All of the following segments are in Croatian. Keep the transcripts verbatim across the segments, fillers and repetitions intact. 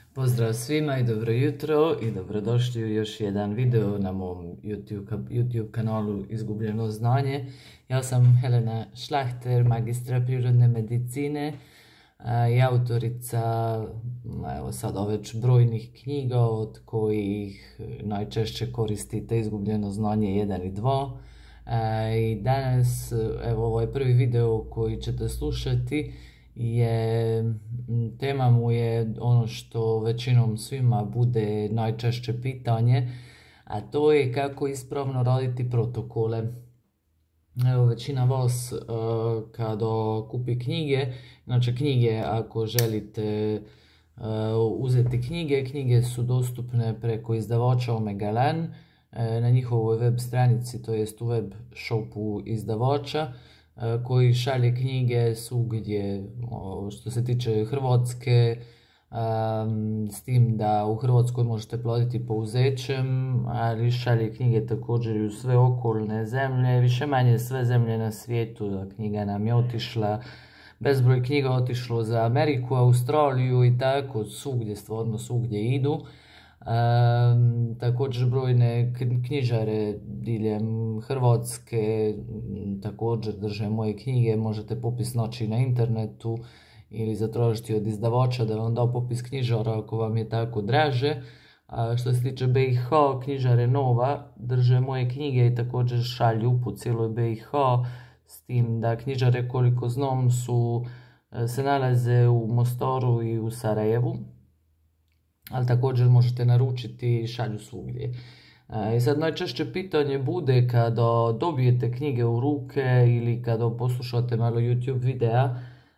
Pozdrav svima i dobro jutro i dobrodošli u još jedan video na mom YouTube, YouTube kanalu Izgubljeno znanje. Ja sam Helena Šlahter, magistra prirodne medicine i autorica evo sada već brojnih knjiga, od kojih najčešće koristite Izgubljeno znanje jedan i dva. I danas, evo ovaj prvi video koji ćete slušati, je tema mu je ono što većinom svima bude najčešće pitanje, a to je kako ispravno raditi protokole. Evo, većina vas uh, kada kupi knjige, znači knjige ako želite uh, uzeti knjige, knjige su dostupne preko izdavača Omega Len uh, na njihovoj web stranici, to jest u web shopu izdavača, koji šalje knjige svugdje što se tiče Hrvatske, s tim da u Hrvatskoj možete platiti pouzećem, ali šalje knjige također i u sve okolne zemlje, više manje sve zemlje na svijetu. Knjiga nam je otišla, bezbroj knjiga otišlo za Ameriku, Australiju i tako, svugdje, stvarno svugdje idu. Um, također brojne knjižare diljem Hrvatske također drže moje knjige. Možete popis naći na internetu ili zatražiti od izdavača da vam da popis knjižara ako vam je tako draže. A što se tiče B i H, knjižare Nova drže moje knjige i također šalju po cijeloj B i H, s tim da knjižare, koliko znam, su, se nalaze u Mostaru i u Sarajevu, ali također možete naručiti i šalju svugdje. I sad najčešće pitanje bude kada dobijete knjige u ruke ili kada poslušate malo YouTube videa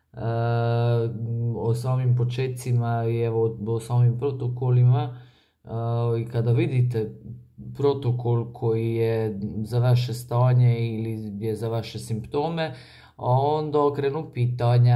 o samim početcima i evo o samim protokolima, i kada vidite protokol koji je za vaše stanje ili je za vaše simptome, onda krenu pitanja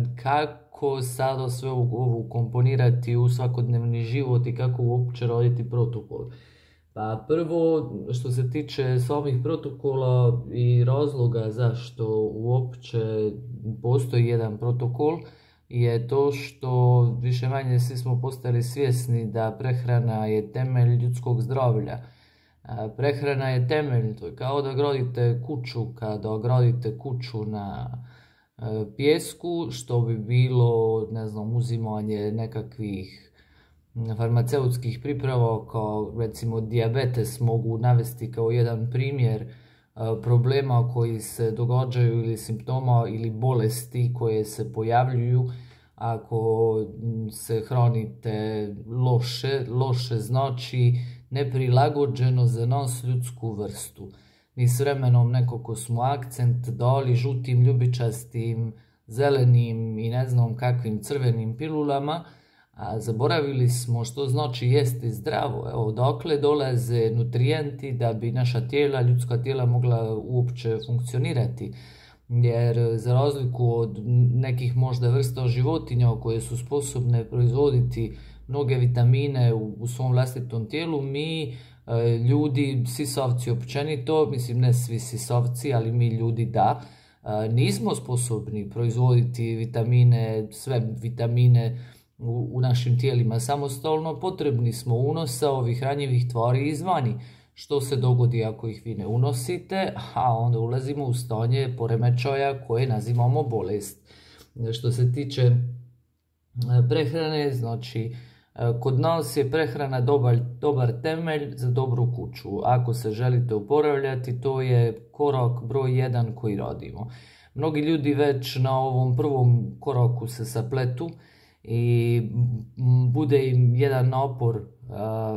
kako sada sve ovo komponirati u svakodnevni život i kako uopće raditi protokol. Pa prvo, što se tiče samih protokola i razloga zašto uopće postoji jedan protokol, je to što više manje svi smo postali svjesni da prehrana je temelj ljudskog zdravlja. Prehrana je temelj, to je kao da gradite kuću, kada gradite kuću na pijesku, što bi bilo, ne znam, uzimanje nekakvih farmaceutskih pripravaka, recimo dijabetes mogu navesti kao jedan primjer problema koji se događaju ili simptoma ili bolesti koje se pojavljuju ako se hranite loše. Loše znači neprilagođeno za nas ljudsku vrstu. Mi s vremenom nekako smo akcent dali žutim, ljubičastim, zelenim i ne znam kakvim crvenim pilulama, a zaboravili smo što znači jesti zdravo. Evo, odakle dolaze nutrijenti da bi naša tijela, ljudska tijela mogla uopće funkcionirati. Jer za razliku od nekih možda vrsta životinja koje su sposobne proizvoditi mnoge vitamine u, u svom vlastitom tijelu, mi ljudi, sisavci općenito, mislim ne svi sisavci, ali mi ljudi da, nismo sposobni proizvoditi vitamine, sve vitamine u, u našim tijelima samostalno. Potrebni smo unosa ovih hranjivih tvari izvani. Što se dogodi ako ih vi ne unosite? A onda ulazimo u stanje poremećaja koje nazivamo bolest. Što se tiče prehrane, znači kod nas je prehrana dobar, dobar temelj za dobru kuću. Ako se želite oporavljati, to je korak broj jedan koji radimo. Mnogi ljudi već na ovom prvom koraku se sapletu i bude im jedan napor uh,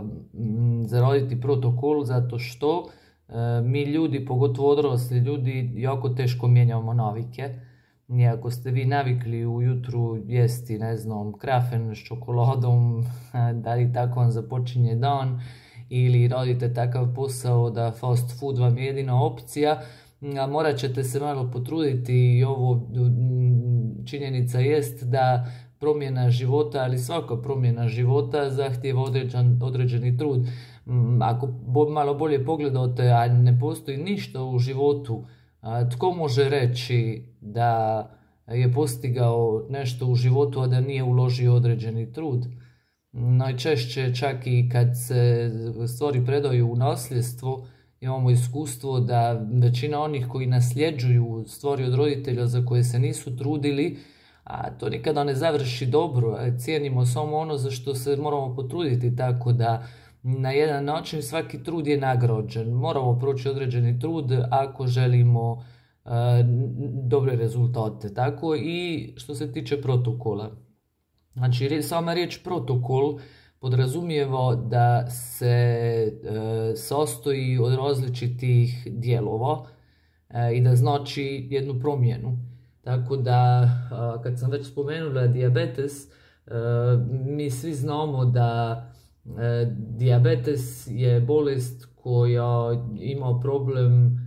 zaraditi protokol, zato što uh, mi ljudi, pogotovo odrasli ljudi, jako teško mijenjamo navike. I ako ste vi navikli ujutru jesti, ne znam, krafen s čokoladom, da li tako vam započinje dan, ili radite takav posao da fast food vam je jedina opcija, a morat ćete se malo potruditi. I ovo činjenica jest da promjena života, ali svaka promjena života zahtijeva određen, određeni trud. Ako malo bolje pogledate, a ne postoji ništa u životu, a tko može reći da je postigao nešto u životu, a da nije uložio određeni trud? Najčešće čak i kad se stvari predaju u nasljedstvo, imamo iskustvo da većina onih koji nasljeđuju stvari od roditelja za koje se nisu trudili, a to nikada ne završi dobro, cijenimo samo ono za što se moramo potruditi, tako da na jedan način svaki trud je nagrađen. Moramo proći određeni trud ako želimo uh, dobre rezultate. Tako i što se tiče protokola. Znači, sama riječ protokol podrazumijeva da se e, sastoji od različitih dijelova e, i da znači jednu promjenu. Tako da, a, kad sam već spomenula dijabetes, e, mi svi znamo da e, dijabetes je bolest koja ima problem e,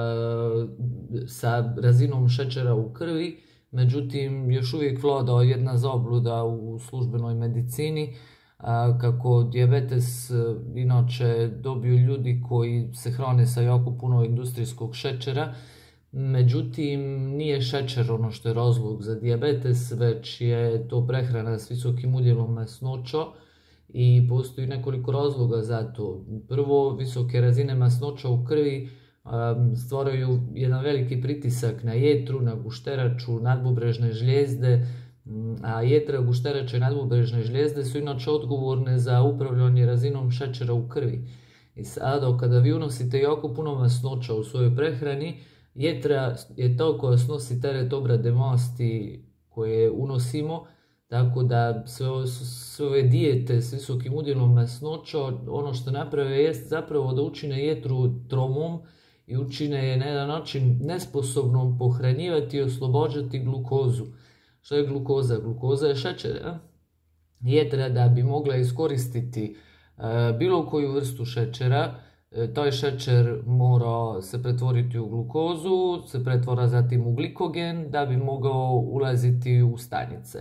sa razinom šećera u krvi. Međutim, još uvijek vlada jedna zabluda u službenoj medicini, kako dijabetes inače dobiju ljudi koji se hrane sa jako puno industrijskog šećera. Međutim, nije šećer ono što je razlog za dijabetes, već je to prehrana s visokim udjelom masnoća i postoji nekoliko razloga za to. Prvo, visoke razine masnoća u krvi stvaraju jedan veliki pritisak na jetru, na gušteraču, nadbubrežne žlijezde, a jetra, gušterača i nadbubrežne žlijezde su inače odgovorne za upravljanje razinom šećera u krvi. I sada kada vi unosite jako puno masnoća u svojoj prehrani, jetra je to koja snosi teret obrade masti koje unosimo, tako da sve, sve ove dijete s visokim udjelom masnoća, ono što naprave jest zapravo da učine jetru tromom i učine je na jedan način nesposobnom pohranjivati i oslobađati glukozu. Što je glukoza? Glukoza je šećer. Ja? Jetra da bi mogla iskoristiti e, bilo koju vrstu šećera, e, taj šećer mora se pretvoriti u glukozu, se pretvora zatim u glikogen da bi mogao ulaziti u stanice.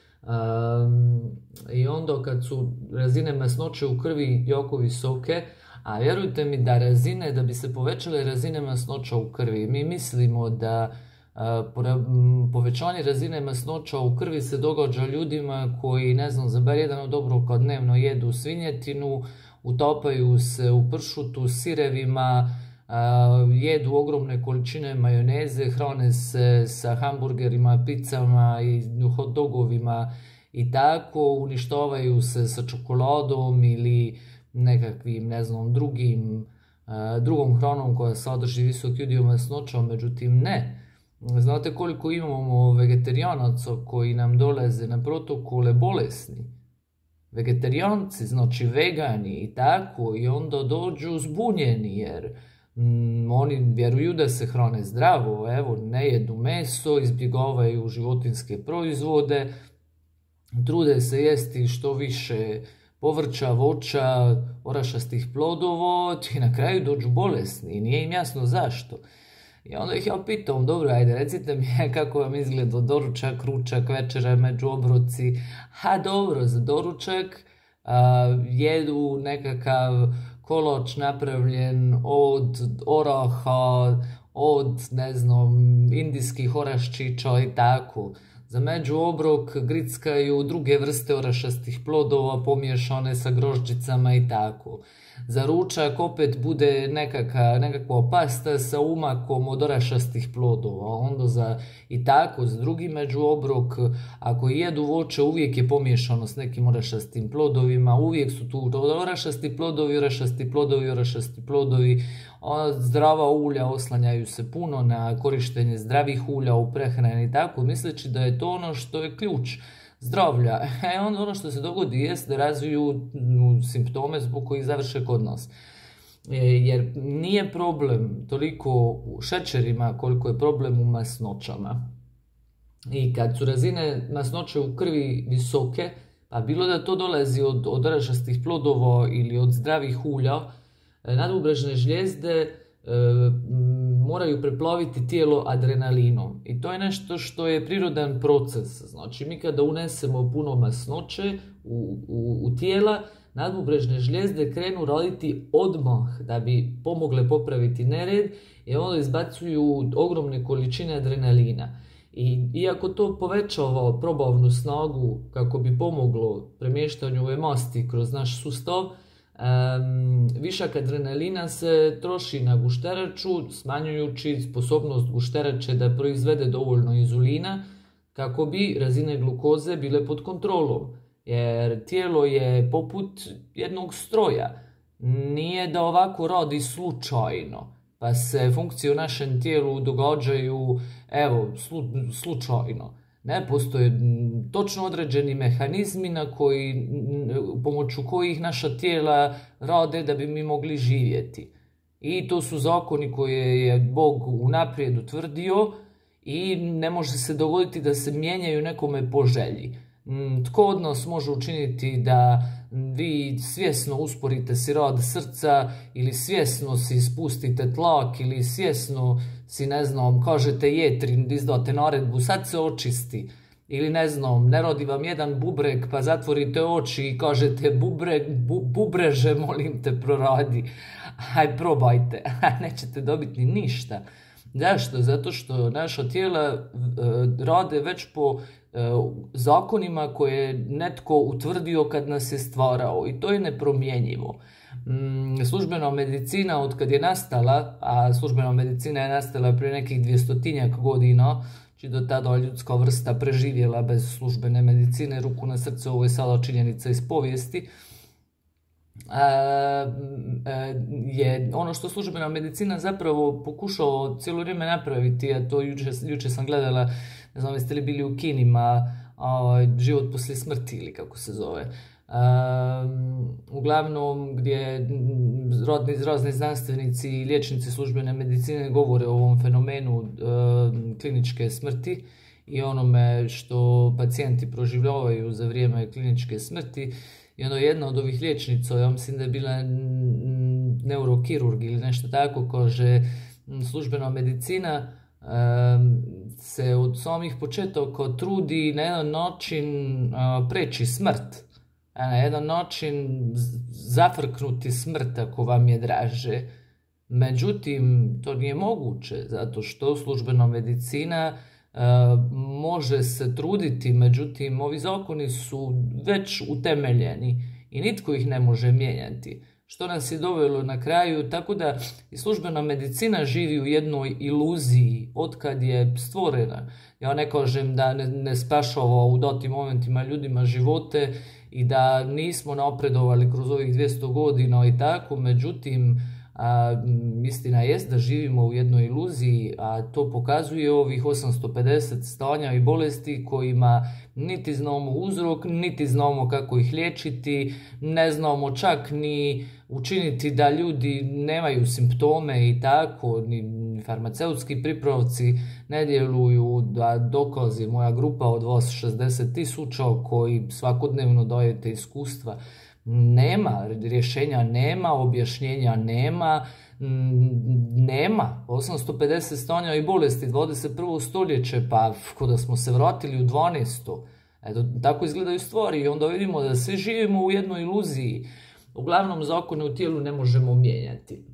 Um, I onda kad su razine masnoće u krvi jako visoke, a vjerujte mi da razine, da bi se povećale razine masnoća u krvi, mi mislimo da uh, povećanje razine masnoća u krvi se događa ljudima koji, ne znam, za bar jedan obrok dnevno jedu svinjetinu, utopaju se u pršutu, sirevima, uh, jedu ogromne količine majoneze, hrane se sa hamburgerima, pizzama i hot dogovima i tako, uništavaju se sa čokoladom ili nekakvim, ne znam, drugim, uh, drugom hranom koja sadrži visoki udio masnoća, međutim ne. Znate koliko imamo vegetarijanaca koji nam dolaze na protokole bolesni? Vegetarijanci, znači vegani i tako, i onda dođu zbunjeni jer mm, oni vjeruju da se hrane zdravo, evo, ne jedu meso, izbjegavaju životinjske proizvode, trude se jesti što više povrća, voća, orašastih plodova i na kraju dođu bolesni i nije im jasno zašto. I onda ih ja pitam, dobro, ajde, recite mi kako vam izgleda doručak, ručak, večera, među obroci. Ha, dobro, za doručak a, jedu nekakav kolač napravljen od oraha, od, ne znam, indijskih oraščića i tako. Za među obrok grickaju druge vrste orašastih plodova pomiješane sa grožđicama i tako. Za ručak opet bude nekaka, nekakva pasta sa umakom od orašastih plodova. Onda za, i tako, za drugi među obrok, ako jedu voće, uvijek je pomiješano s nekim orašastim plodovima. Uvijek su tu orašasti plodovi, orašasti plodovi, orašasti plodovi. Zdrava ulja oslanjaju se puno na korištenje zdravih ulja u prehrani i tako, misleći da je to ono što je ključ zdravlja. E onda ono što se dogodi jest da razviju simptome zbog kojih završe kod nas. E, jer nije problem toliko u šećerima koliko je problem u masnoćama. I kad su razine masnoće u krvi visoke, pa bilo da to dolazi od, od orašastih plodova ili od zdravih ulja, nadbubrežne žlijezde e, moraju preplaviti tijelo adrenalinom. I to je nešto što je prirodan proces. Znači, mi kada unesemo puno masnoće u, u, u tijela, nadbubrežne žlijezde krenu raditi odmah da bi pomogle popraviti nered i onda izbacuju ogromne količine adrenalina. I iako to povećava probavnu snagu kako bi pomoglo premještanju ove masti kroz naš sustav, Um, višak adrenalina se troši na gušteraču, smanjujući sposobnost gušterače da proizvede dovoljno inzulina kako bi razine glukoze bile pod kontrolom. Jer tijelo je poput jednog stroja. Nije da ovako radi slučajno, pa se funkcije u našem tijelu događaju, evo, slu, slučajno. Ne, postoje točno određeni mehanizmi na koji, pomoću kojih naša tijela rade da bi mi mogli živjeti. I to su zakoni koje je Bog unaprijed utvrdio i ne može se dogoditi da se mijenjaju nekome po želji. Tko od nas može učiniti da vi svjesno usporite si rad srca ili svjesno si spustite tlak ili svjesno si, ne znam, kažete jetri, izdate naredbu, sad se očisti. Ili, ne znam, ne rodi vam jedan bubreg pa zatvorite oči i kažete bubreg, bu, bubreže, molim te, proradi. Aj, probajte, nećete dobiti ništa. Zašto? Zato što naša tijela e, rade već po e, zakonima koje je netko utvrdio kad nas je stvarao i to je nepromjenjivo. Mm, službena medicina od kad je nastala, a službena medicina je nastala prije nekih dvjestotinjak godina, či do tada ljudska vrsta preživjela bez službene medicine, ruku na srce, ovo je sada činjenica iz povijesti, je ono što službena medicina zapravo pokušao cijelo vrijeme napraviti, a to juče, juče sam gledala, ne znam jeste li bili u kinima, Život poslije smrti ili kako se zove. Um, uglavnom gdje rodni, razni znanstvenici i liječnici službene medicine govore o ovom fenomenu uh, kliničke smrti i onome što pacijenti proživljavaju za vrijeme kliničke smrti. I ono jedna od ovih liječnica, ja mislim da je bila neurokirurg ili nešto tako, kaže službena medicina um, se od samih početaka trudi na jedan način uh, preći smrt. A na jedan način zafrknuti smrt ako vam je draže. Međutim, to nije moguće, zato što službena medicina e, može se truditi, međutim, ovi zakoni su već utemeljeni i nitko ih ne može mijenjati. Što nas je dovelo na kraju, tako da i službena medicina živi u jednoj iluziji otkad je stvorena. Ja ne kažem da ne, ne spašava u datim momentima ljudima živote i da nismo napredovali kroz ovih dvjesto godina i tako, međutim, a, istina jest da živimo u jednoj iluziji, a to pokazuje ovih osamsto pedeset stanja i bolesti kojima niti znamo uzrok, niti znamo kako ih liječiti, ne znamo čak ni učiniti da ljudi nemaju simptome i tako, ni farmaceutski pripravci ne djeluju, da dokazi moja grupa od vas šezdeset tisuća koji svakodnevno dajete iskustva. Nema, rješenja nema, objašnjenja nema, nema. osamsto pedeset stanja i bolesti, dvadeset prvo stoljeće, pa kada smo se vratili u dvanaesto. Eto, tako izgledaju stvari i onda vidimo da svi živimo u jednoj iluziji. Uglavnom, zakone u tijelu ne možemo mijenjati.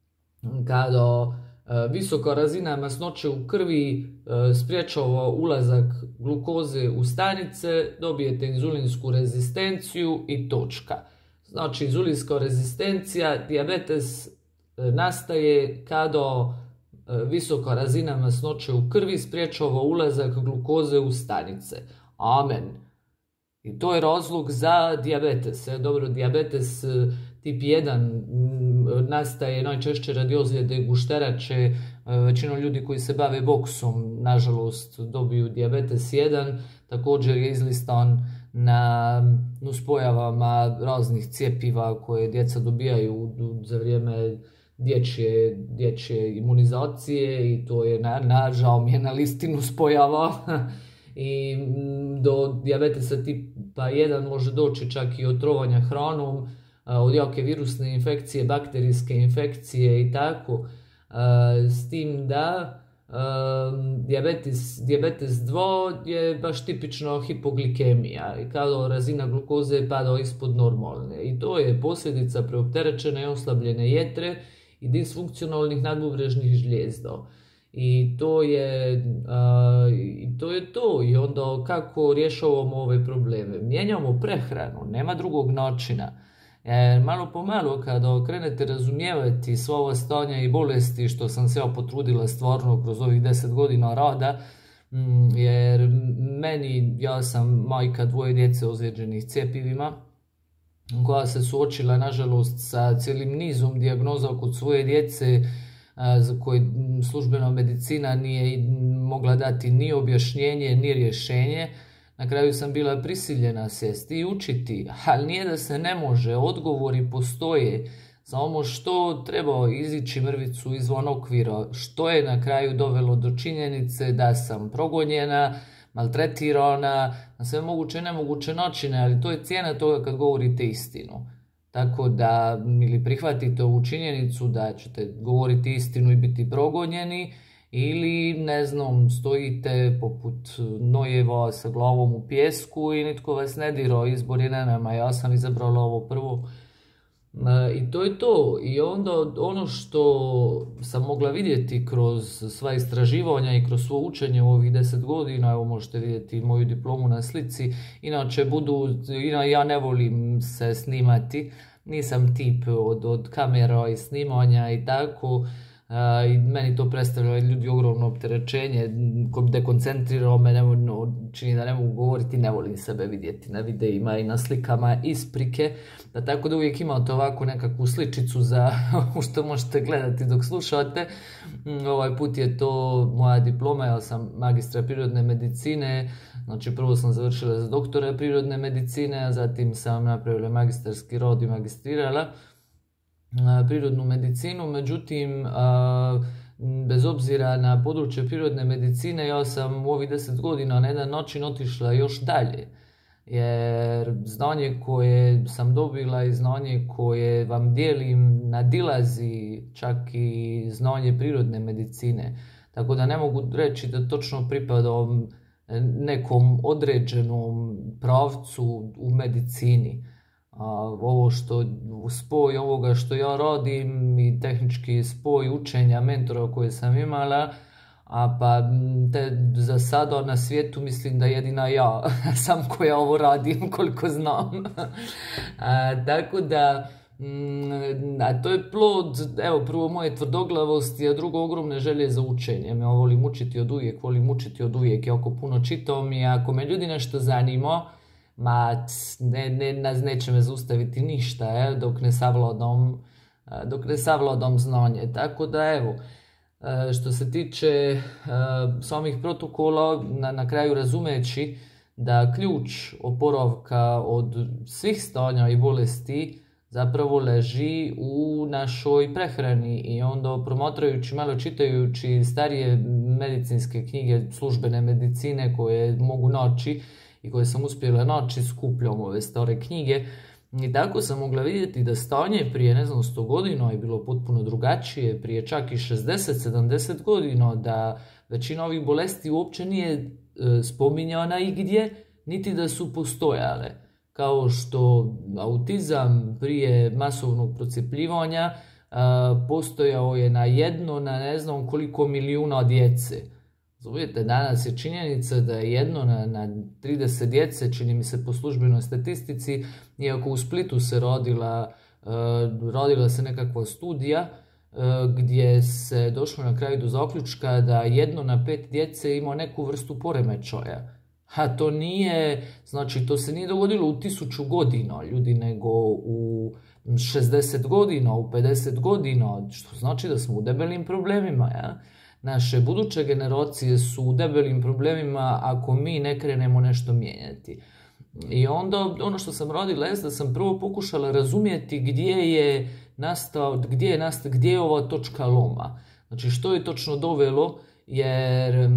Kada visoka razina masnoće u krvi spriječava ulazak glukoze u stanice, dobijete inzulinsku rezistenciju i točka. Znači, inzulinska rezistencija, dijabetes nastaje kada visoka razina masnoće u krvi spriječava ulazak glukoze u stanice. Amen. I to je razlog za dijabetes. Dobro, dijabetes tip jedan nastaje najčešće radi ozljede gušterače. Većina ljudi koji se bave boksom, nažalost, dobiju dijabetes jedan. Također je izlistan na nuspojavama raznih cjepiva koje djeca dobijaju za vrijeme dječje, dječje imunizacije i to je, na, na, žao mi je, na listi nuspojava. I do dijabetesa tipa jedan može doći čak i od trovanja hranom, od jake virusne infekcije, bakterijske infekcije i tako. S tim da dijabetes, dijabetes dva je baš tipično hipoglikemija i kada razina glukoze pada ispod normalne. I to je posljedica preopterećene i oslabljene jetre i disfunkcionalnih nadbubrežnih žlijezda. I to je, uh, i to je to. I onda kako rješavamo ove probleme? Mijenjamo prehranu, nema drugog načina. Jer malo po malo kada krenete razumijevati sva ova stanja i bolesti što sam se ja potrudila stvarno kroz ovih deset godina rada, jer meni, ja sam majka dvoje djece ozlijeđenih cjepivima, koja se suočila nažalost sa cijelim nizom dijagnoza kod svoje djece za koje službena medicina nije mogla dati ni objašnjenje ni rješenje. Na kraju sam bila prisiljena sjesti i učiti, ali nije da se ne može, odgovori postoje, samo što treba izići mrvicu izvan okvira, što je na kraju dovelo do činjenice da sam progonjena, maltretirana, na sve moguće i nemoguće načine, ali to je cijena toga kad govorite istinu. Tako da ili prihvatite ovu činjenicu da ćete govoriti istinu i biti progonjeni, ili, ne znam, stojite poput nojeva sa glavom u pijesku i nitko vas ne dira, izbor je na nama, ja sam izabrala ovo prvo. I to je to. I onda ono što sam mogla vidjeti kroz sva istraživanja i kroz svo učenje u ovih deset godina, evo možete vidjeti moju diplomu na slici, inače budu, ja ne volim se snimati, nisam tip od, od kamera i snimanja i tako, i meni to predstavlja ljudi ogromno opterećenje, dekoncentrirao me, čini da ne mogu govoriti, ne volim sebe vidjeti na videima i na slikama isprike, da tako da uvijek imate ovako nekakvu sličicu za što možete gledati dok slušate. Ovaj put je to moja diploma, ja sam magistra prirodne medicine, znači prvo sam završila za doktora prirodne medicine, a zatim sam napravila magistarski rad i magistrirala prirodnu medicinu. Međutim, bez obzira na područje prirodne medicine, ja sam u ovih deset godina na jedan način otišla još dalje, jer znanje koje sam dobila i znanje koje vam dijelim nadilazi čak i znanje prirodne medicine, tako da ne mogu reći da točno pripadam nekom određenom pravcu u medicini. Ovo što spoj ovoga što ja radim i tehnički spoj učenja mentora koje sam imala, a pa te, za sada na svijetu mislim da jedina ja sam koja ovo radim koliko znam. A, tako da a to je plod, evo, prvo moje tvrdoglavosti, a drugo ogromne želje za učenjem. Ja volim učiti od uvijek, volim učiti od uvijek, ja oko puno čitam i ako me ljudi nešto zanima, ma ne, ne, neće me zaustaviti ništa, je, dok ne savladam, dok ne savladam znanje. Tako da evo, što se tiče samih protokola, na, na kraju razumeći da ključ oporavka od svih stanja i bolesti zapravo leži u našoj prehrani, i onda promatrajući, malo čitajući starije medicinske knjige službene medicine koje mogu naći i koje sam uspjela naći, skupljam ove stare knjige, i tako sam mogla vidjeti da stanje prije, ne znam, sto godina je bilo potpuno drugačije, prije čak i šezdeset sedamdeset godina, da većina ovih bolesti uopće nije e, spominjana igdje, niti da su postojale. Kao što autizam prije masovnog procjepljivanja e, postojao je na jedno, na ne znam koliko milijuna djece. Zovijete, danas je činjenica da je jedno na, na trideset djece, čini mi se po službenoj statistici, iako u Splitu se rodila, uh, rodila se nekakva studija uh, gdje se došlo na kraju do zaključka da jedno na pet djece ima neku vrstu poremećaja. A to nije, znači to se nije dogodilo u tisuću godina ljudi, nego u šezdeset godina, u pedeset godina, što znači da smo u debelim problemima, ja? Naše buduće generacije su u debelim problemima ako mi ne krenemo nešto mijenjati. I onda ono što sam radila je da sam prvo pokušala razumjeti gdje je nastao, gdje je nastao, gdje je ova točka loma. Znači što je točno dovelo, jer uh,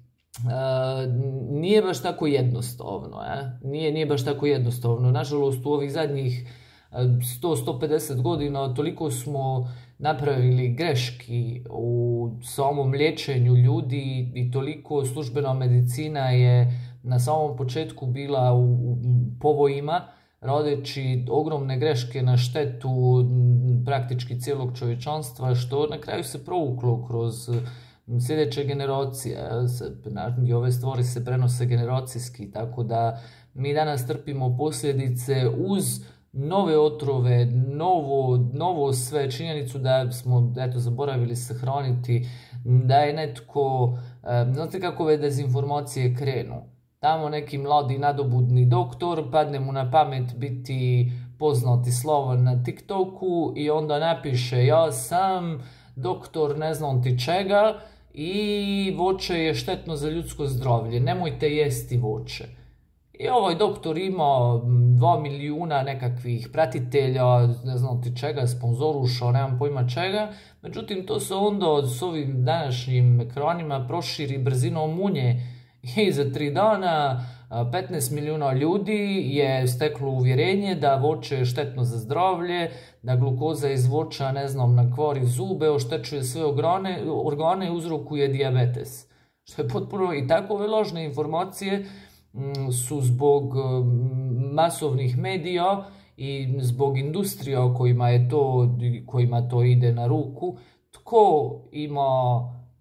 nije baš tako jednostavno. Eh? Nije, nije baš tako jednostavno. Nažalost, u ovih zadnjih sto do sto pedeset godina toliko smo napravili greški u samom liječenju ljudi i toliko službena medicina je na samom početku bila u, u povojima, radeći ogromne greške na štetu praktički cijelog čovječanstva, što na kraju se provuklo kroz sljedeće generacije. I ove stvari se prenose generacijski, tako da mi danas trpimo posljedice uz nove otrove, novo, novo sve, činjenicu da smo eto, zaboravili se hraniti, da je netko, znate kako ove dezinformacije krenu. Tamo neki mladi nadobudni doktor, padne mu na pamet biti poznati slovan na TikToku i onda napiše ja sam doktor ne znam ti čega i voće je štetno za ljudsko zdravlje, nemojte jesti voće. I ovaj doktor ima dva milijuna nekakvih pratitelja, ne znam ti čega, sponzoruša, nemam pojma čega. Međutim, to se onda s ovim današnjim ekranima proširi brzinom munje i za tri dana petnaest milijuna ljudi je steklo uvjerenje da voće je štetno za zdravlje, da glukoza iz voća, ne znam, nakvari zube, oštećuje sve organe, organe i uzrokuje dijabetes. Što je potpuno i takove ložne informacije su zbog masovnih medija i zbog industrija kojima, je to, kojima to ide na ruku. Tko ima,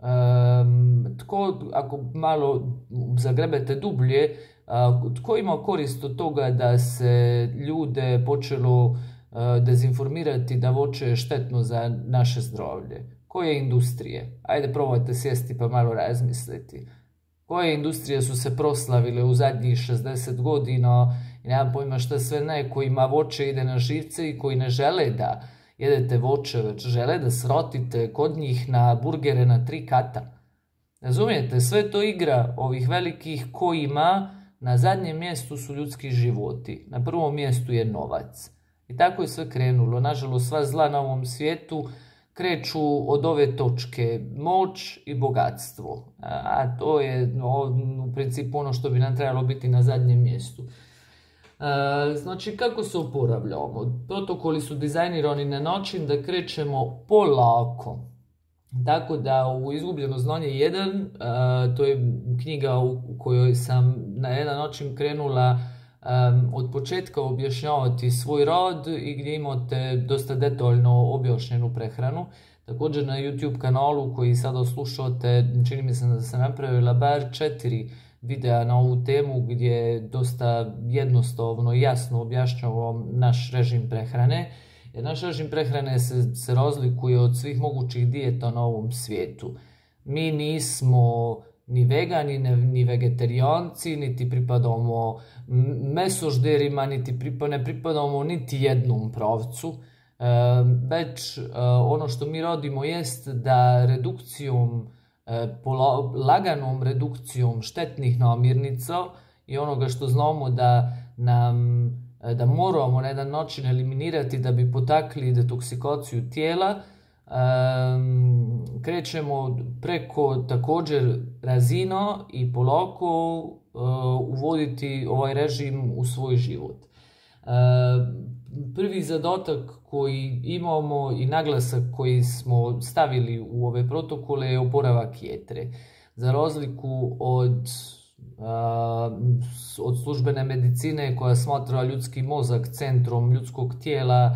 um, tko, ako malo zagrebete dublje, uh, tko ima korist od toga da se ljude počelo uh, dezinformirati da voće je štetno za naše zdravlje? Koje industrije? Ajde probajte sjesti pa malo razmisliti. Koje industrije su se proslavile u zadnjih šezdeset godina i nemam pojma šta sve ne, kojima voće ide na živce i koji ne žele da jedete voće, već žele da srotite kod njih na burgere na tri kata. Razumijete, sve to igra ovih velikih kojima na zadnjem mjestu su ljudski životi, na prvom mjestu je novac. I tako je sve krenulo. Nažalost, sva zla na ovom svijetu kreću od ove točke, moć i bogatstvo. A to je no, u principu ono što bi nam trebalo biti na zadnjem mjestu. E, znači, kako se oporavljamo? Protokoli su dizajnirani na način da krećemo polako. Tako da u Izgubljeno znanje jedan, e, to je knjiga u, u kojoj sam na jedan način krenula Um, od početka objašnjavati svoj rad i gdje imate dosta detaljno objašnjenu prehranu. Također na YouTube kanalu koji sada slušate, čini mi se da sam napravila bar četiri videa na ovu temu gdje dosta jednostavno i jasno objašnjavam naš režim prehrane. Jer naš režim prehrane se, se razlikuje od svih mogućih dijeta na ovom svijetu. Mi nismo ni vegani, ni vegetarijanci, niti pripadamo mesožderima, niti pripa, ne pripadamo niti jednom pravcu. E, već e, ono što mi radimo jest da redukcijom, e, pola, laganom redukcijom štetnih namirnica i onoga što znamo da nam da moramo na jedan način eliminirati da bi potakli detoksikaciju tijela, Um, krećemo preko također razina i polako uh, uvoditi ovaj režim u svoj život. Uh, prvi zadatak koji imamo i naglasak koji smo stavili u ove protokole je oporavak jetre. Za razliku od, uh, od službene medicine koja smatra ljudski mozak centrom ljudskog tijela,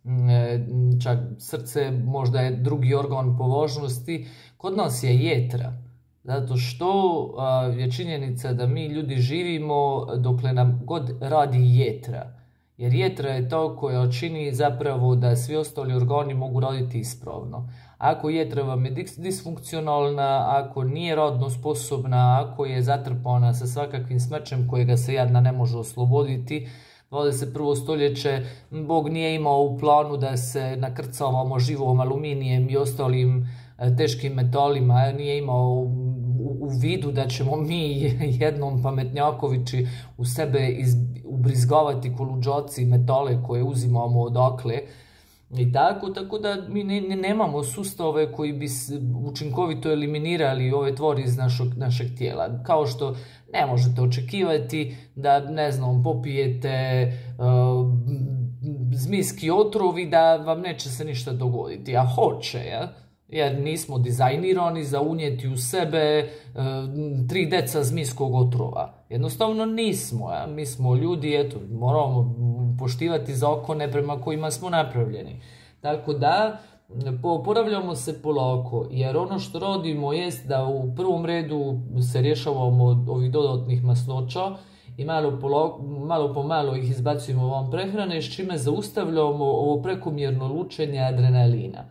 čak srce možda je drugi organ po važnosti, kod nas je jetra. Zato što uh, je činjenica da mi ljudi živimo dokle nam god radi jetra. Jer jetra je to koja čini zapravo da svi ostali organi mogu raditi ispravno. Ako jetra vam je disfunkcionalna, ako nije radno sposobna, ako je zatrpana sa svakakvim smećem kojega se jadna ne može osloboditi, dvadeset prvo stoljeće Bog nije imao u planu da se nakrcavamo živom aluminijem i ostalim teškim metalima, nije imao u, u vidu da ćemo mi jednom pametnjakovići u sebe iz, ubrizgavati koluđaci metale koje uzimamo odakle. I tako, tako da mi ne, ne, nemamo sustave koji bi učinkovito eliminirali ove tvari iz našeg, našeg tijela. Kao što ne možete očekivati da, ne znam, popijete uh, zmijski otrov i da vam neće se ništa dogoditi. A hoće, ja? Jer nismo dizajnirani za unijeti u sebe uh, tri deca zmijskog otrova. Jednostavno nismo. Ja? Mi smo ljudi, eto, moramo poštivati zakone prema kojima smo napravljeni. Tako da oporavljamo se polako, jer ono što rodimo jest da u prvom redu se rješavamo od ovih dodatnih masnoća i malo, polako, malo po malo ih izbacujemo van prehrane, s čime zaustavljamo ovo prekomjerno lučenje adrenalina.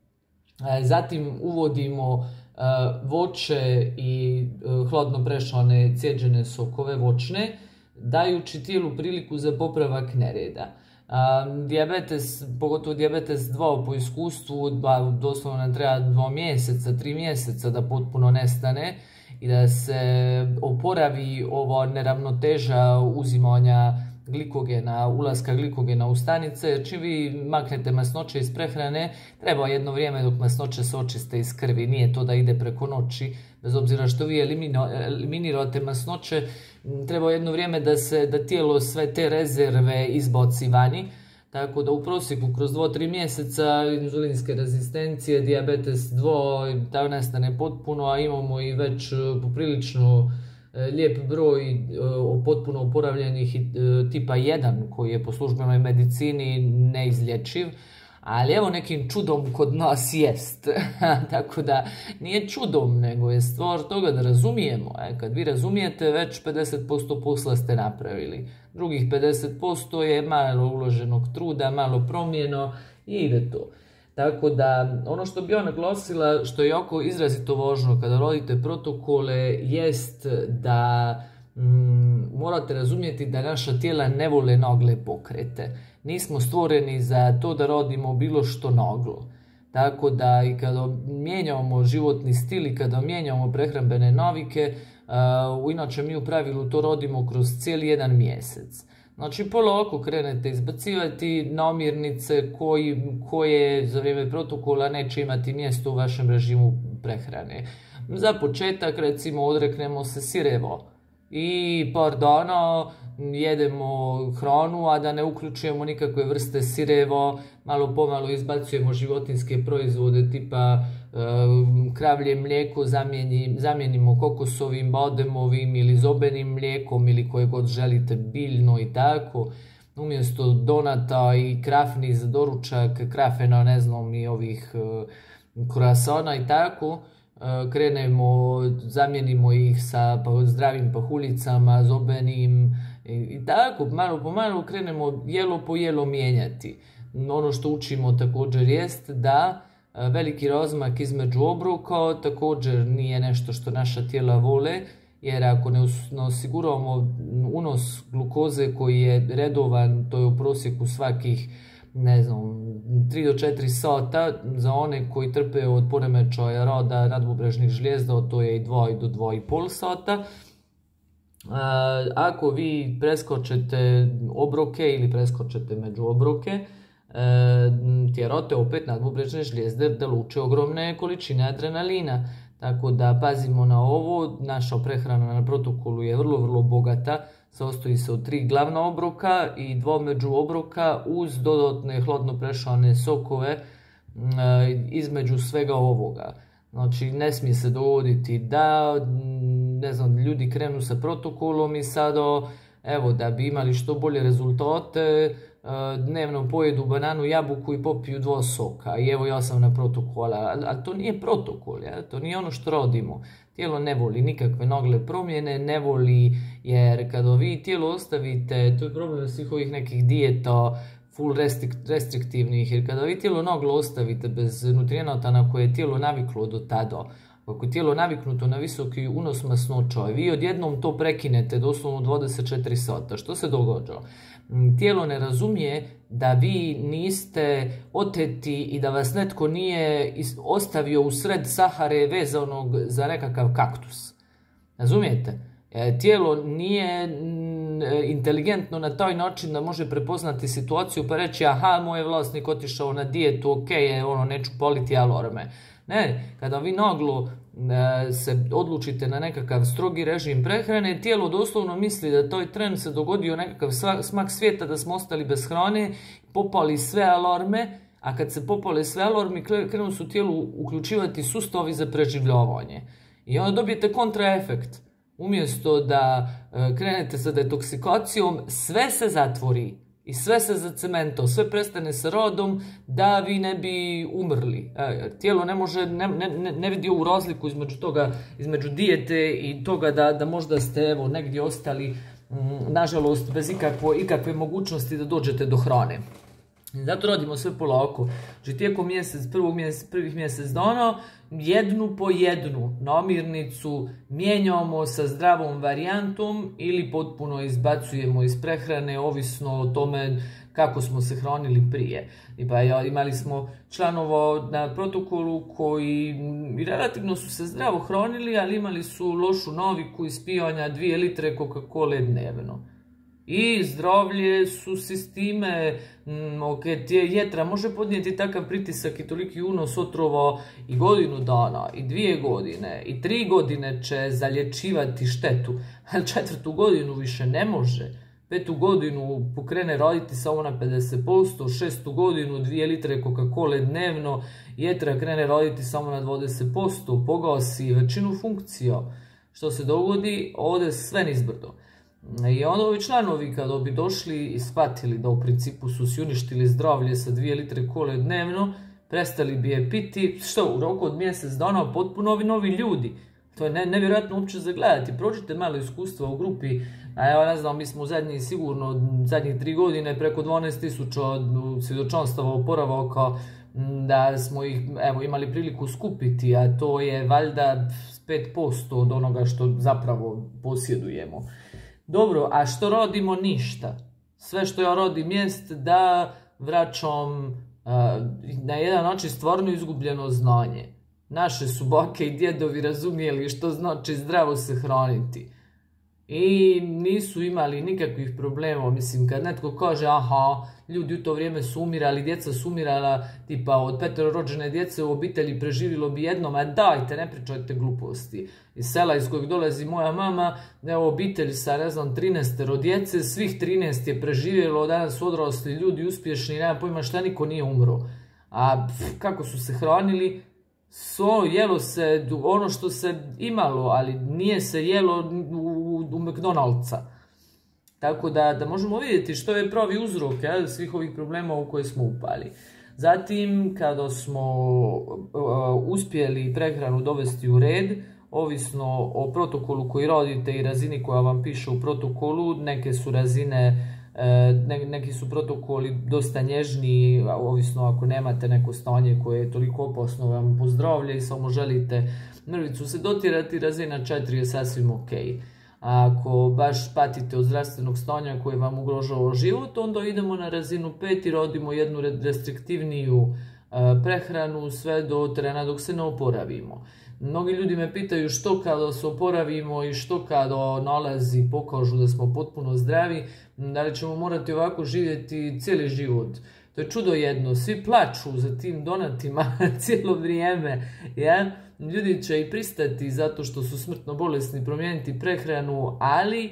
Zatim uvodimo voće i hladno prešane cijeđene sokove voćne, dajući tijelu priliku za popravak nereda. Dijabetes, pogotovo dijabetes dva po iskustvu, doslovno nam treba dva mjeseca, tri mjeseca da potpuno nestane i da se oporavi ova neravnoteža uzimanja glikogena, ulaska glikogena u stanice, jer čim vi maknete masnoće iz prehrane, treba jedno vrijeme dok masnoće se očiste iz krvi, nije to da ide preko noći, bez obzira što vi elimino, eliminirate masnoće, treba jedno vrijeme da se, da tijelo sve te rezerve izbaci vani, tako da u prosjeku kroz dva do tri mjeseca inzulinske rezistencije, dijabetes dva, da nestane potpuno, a imamo i već poprilično lijep broj potpuno oporavljenih tipa jedan koji je po službenoj medicini neizlječiv, ali evo nekim čudom kod nas jest. Tako da nije čudom, nego je stvar toga da razumijemo. E, kad vi razumijete, već pedeset posto posla ste napravili. Drugih pedeset posto je malo uloženog truda, malo promjeno i ide to. Tako da, ono što bi ona naglasila, što je jako izrazito važno kada rodite protokole, jest da mm, morate razumjeti da naša tijela ne vole nagle pokrete. Nismo stvoreni za to da rodimo bilo što naglo. Tako da i kada mijenjamo životni stil i kada mijenjamo prehrambene navike, uh, inače mi u pravilu to rodimo kroz cijeli jedan mjesec. Znači, polako krenete izbacivati namirnice koji, koje za vrijeme protokola neće imati mjesto u vašem režimu prehrane. Za početak, recimo, odreknemo se sireva i par dana jedemo hranu, a da ne uključujemo nikakve vrste sireva, malo pomalo izbacujemo životinjske proizvode tipa e, kravlje mlijeko, zamijeni, zamijenimo kokosovim, bademovim ili zobenim mlijekom ili koje god želite, biljno i tako. Umjesto donata i krafni za doručak, krafena, ne znam, i ovih e, kurasana i tako, krenemo, zamijenimo ih sa zdravim pahuljicama, zobenim i, i tako, malo po malo krenemo jelo po jelo mijenjati. Ono što učimo također jest da veliki razmak između obroka također nije nešto što naša tijela vole, jer ako ne osiguramo unos glukoze koji je redovan, to je u prosjeku svakih, ne znam, tri do četiri sata, za one koji trpe od poremećaja rada nadbubrežnih žlijezda, to je i dva do dva i pol sata. Ako vi preskočete obroke ili preskočete među obroke, tjerate opet nadbubrežne žlijezde da luče ogromne količine adrenalina. Tako da pazimo na ovo, naša prehrana na protokolu je vrlo, vrlo bogata, sastoji se od tri glavna obroka i dva među obroka uz dodatne hladno prešane sokove između svega ovoga. Znači, ne smije se dogoditi da, ne znam, ljudi krenu sa protokolom i sada, evo, da bi imali što bolje rezultate, dnevno pojedu bananu, jabuku i popiju dva soka i evo ja sam na protokola, ali to nije protokol, ja? To nije ono što rodimo. Tijelo ne voli nikakve nagle promjene, ne voli, jer kada vi tijelo ostavite, to je problem svih ovih nekih dijeta, full restriktivnih, jer kada vi tijelo naglo ostavite bez nutrijenata na koje je tijelo naviklo do tada, ako je tijelo naviknuto na visoki unos masnoća, vi odjednom to prekinete doslovno dvadeset četiri sata. Što se događa? Tijelo ne razumije da vi niste oteti i da vas netko nije ostavio u sred Sahare vezanog za nekakav kaktus. Razumijete? Tijelo nije inteligentno na taj način da može prepoznati situaciju pa reći aha, moj je vlasnik otišao na dijetu, ok, ono, neću paliti alarme. Ne, kada vi naglo e, se odlučite na nekakav strogi režim prehrane, tijelo doslovno misli da toj tren se dogodio nekakav smak svijeta, da smo ostali bez hrane, popali sve alarme, a kad se popale sve alarmi, krenu su tijelu uključivati sustavi za preživljavanje. I onda dobijete kontraefekt. Umjesto da e, krenete sa detoksikacijom, sve se zatvori. I sve se zacemento, sve prestane sa rodom da vi ne bi umrli. E, tijelo ne može, ne, ne, ne vidi ovu razliku između toga, između dijete i toga da, da možda ste evo negdje ostali, m, nažalost, bez ikakvo, ikakve mogućnosti da dođete do hrane. Zato radimo sve polako. Znači tijekom mjesec, prvog mjesec, prvih mjesec dana, jednu po jednu namirnicu mijenjamo sa zdravom varijantom ili potpuno izbacujemo iz prehrane, ovisno o tome kako smo se hranili prije. I pa imali smo članova na protokolu koji relativno su se zdravo hranili, ali imali su lošu naviku ispijanja dvije litre Coca-Cola dnevno. I zdravlje su s time, mm, ok, jetra može podnijeti takav pritisak i toliki unos otrova i godinu dana, i dvije godine, i tri godine će zalječivati štetu, ali četvrtu godinu više ne može. Petu godinu pokrene raditi samo na pedeset posto, šestu godinu dvije litre Coca-Cola dnevno, jetra krene raditi samo na dvadeset posto, pogasi većinu funkcija. Što se dogodi, ode sve nizbrdo. I onda ovi članovi kada bi došli i shvatili da u principu su si uništili zdravlje sa dvije litre kole dnevno, prestali bi je piti, što u roku od mjesec dana potpuno ovi novi ljudi. To je ne, nevjerojatno uopće zagledati. Prođite malo iskustva u grupi, a evo ne znam, mi smo zadnji sigurno zadnjih tri godine preko dvanaest tisuća svjedočanstava oporavaka da smo ih evo, imali priliku skupiti, a to je valjda pet posto od onoga što zapravo posjedujemo. Dobro, a što radimo? Ništa. Sve što ja radim jest da vraćam uh, na jedan način stvarno izgubljeno znanje. Naše su bake i djedovi razumijeli što znači zdravo se hraniti. I nisu imali nikakvih problema. Mislim, kad netko kaže, aha, ljudi u to vrijeme su umirali, djeca su umirala, tipa od petero rođene djece u obitelji preživilo bi jednom, a dajte, ne pričajte gluposti. Iz sela iz kojeg dolazi moja mama, evo obitelj sa, ne znam, trinaestero djece, svih trinaest je preživjelo, danas su odrasli ljudi uspješni, nema pojma šta, niko nije umro. A pf, kako su se hranili? So, jelo se ono što se imalo, ali nije se jelo u, u McDonald'sa. Tako da, da možemo vidjeti što je pravi uzrok ja, svih ovih problema u koje smo upali. Zatim, kada smo uh, uspjeli prehranu dovesti u red, ovisno o protokolu koji radite i razini koja vam piše u protokolu, neke su razine, uh, neki su protokoli dosta nježniji, ovisno ako nemate neko stanje koje je toliko opasno vam po zdravlje i samo želite mrvicu se dotirati, razina četiri je sasvim ok. Ako baš patite od zdravstvenog stanja koje vam ugrožava život, onda idemo na razinu pet i radimo jednu restriktivniju prehranu sve do trena dok se ne oporavimo. Mnogi ljudi me pitaju što kada se oporavimo i što kada nalazi pokažu da smo potpuno zdravi, da li ćemo morati ovako živjeti cijeli život. To je čudo jedno, svi plaču za tim donatima cijelo vrijeme, ja? Ljudi će i pristati zato što su smrtno bolesni promijeniti prehranu, ali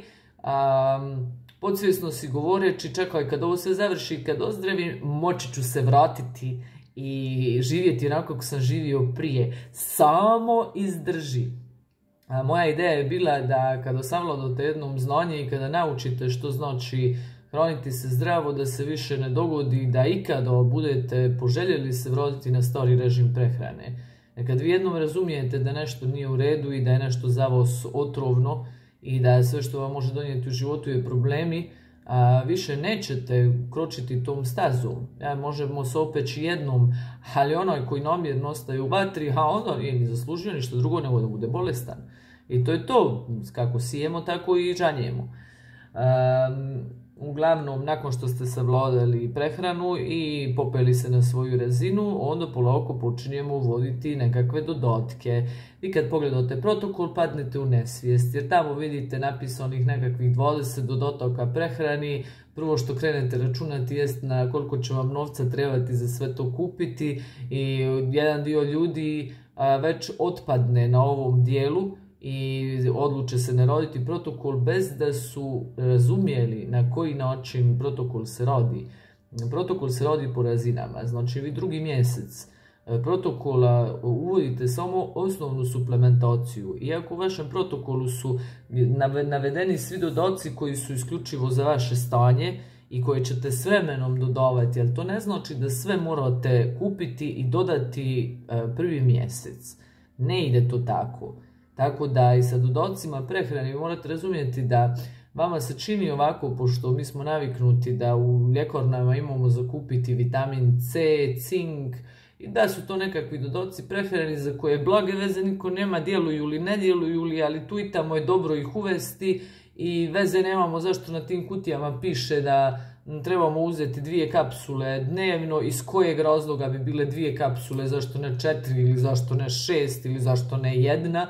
um, podsvjesno si govoreći, čekaj, kad ovo sve završi, kad ozdravim, moći ću se vratiti i živjeti onako kako sam živio prije. Samo izdrži. A moja ideja je bila da kada savladate jednom znanje i kada naučite što znači hraniti se zdravo, da se više ne dogodi da ikada budete poželjeli se vratiti na stari režim prehrane. Jer kad vi jednom razumijete da nešto nije u redu i da je nešto za vas otrovno i da sve što vam može donijeti u životu je problemi, a više nećete kročiti tom stazom. Ja, možemo se opeći jednom, ali onaj koji namjerno ostaje u vatri, a onda nije ni zaslužio ništa drugo nego da bude bolestan. I to je to, kako sijemo, tako i žanjemo. Um, uglavnom, nakon što ste savladali prehranu i popeli se na svoju razinu, onda polako počinjemo uvoditi nekakve dodatke. I kad pogledate protokol, padnete u nesvijest, jer tamo vidite napisanih nekakvih dvadeset dodataka prehrani. Prvo što krenete računati jest na koliko će vam novca trebati za sve to kupiti i jedan dio ljudi a, već otpadne na ovom dijelu i odluče se ne raditi protokol bez da su razumjeli na koji način protokol se radi. Protokol se radi po razinama, znači vi drugi mjesec protokola uvodite samo osnovnu suplementaciju. Iako u vašem protokolu su navedeni svi dodaci koji su isključivo za vaše stanje i koje ćete s vremenom dodavati, ali to ne znači da sve morate kupiti i dodati prvi mjesec. Ne ide to tako. Tako da i sa dodacima prehrane vi morate razumjeti da vama se čini ovako, pošto mi smo naviknuti da u ljekarnama imamo za kupiti vitamin C, cink, i da su to nekakvi dodaci prehrani za koje blage veze niko nema, djeluju li, ne djeluju li, ali tu i tamo je dobro ih uvesti i veze nemamo zašto na tim kutijama piše da trebamo uzeti dvije kapsule dnevno, iz kojeg razloga bi bile dvije kapsule, zašto ne četiri ili zašto ne šest ili zašto ne jedna.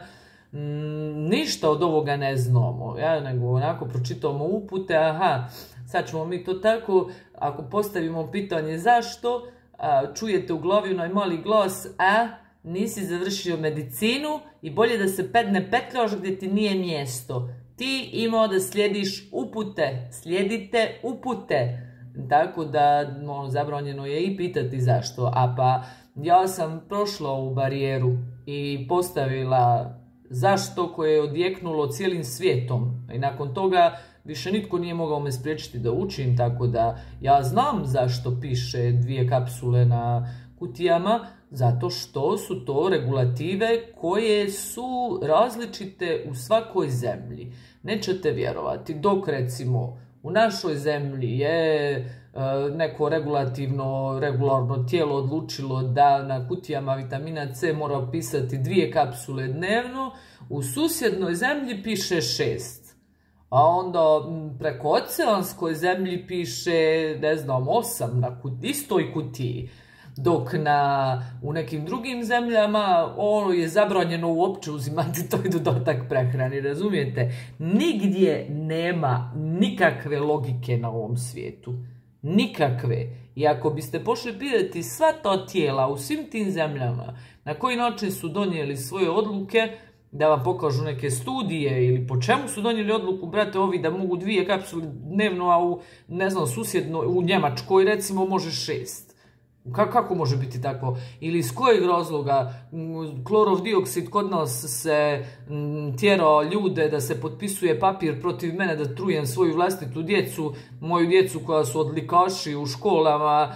Ništa od ovoga ne znamo, ja, nego onako pročitamo upute, aha, sad ćemo mi to tako, ako postavimo pitanje zašto, a, čujete u glavi onaj mali glas, a nisi završio medicinu i bolje da se pedne petljaš gdje ti nije mjesto. Ti imao da slijediš upute, slijedite upute. Tako da ono, zabranjeno je i pitati zašto. A pa ja sam prošla u barijeru i postavila zašto koje je odjeknulo cijelim svijetom. I nakon toga više nitko nije mogao me spriječiti da učim, tako da ja znam zašto piše dvije kapsule na kutijama, zato što su to regulative koje su različite u svakoj zemlji. Nećete vjerovati, dok recimo u našoj zemlji je e, neko regulativno, regularno tijelo odlučilo da na kutijama vitamina C mora pisati dvije kapsule dnevno, u susjednoj zemlji piše šest. A onda preko oceanskoj zemlji piše, ne znam, osam na kut, istoj kutiji. Dok na, u nekim drugim zemljama ono je zabranjeno uopće uzimati toj dodatak prehrani, razumijete? Nigdje nema nikakve logike na ovom svijetu. Nikakve. I ako biste pošli pitati sva ta tijela u svim tim zemljama na koji način su donijeli svoje odluke, da vam pokažu neke studije ili po čemu su donijeli odluku, brate, ovi da mogu dvije kapsule dnevno, a u, ne znam, susjedno, u Njemačkoj recimo može šest. Kako može biti tako? Ili iz kojeg razloga klorov dioksid kod nas se tjera ljude da se potpisuje papir protiv mene da trujem svoju vlastitu djecu, moju djecu koja su odlikaši u školama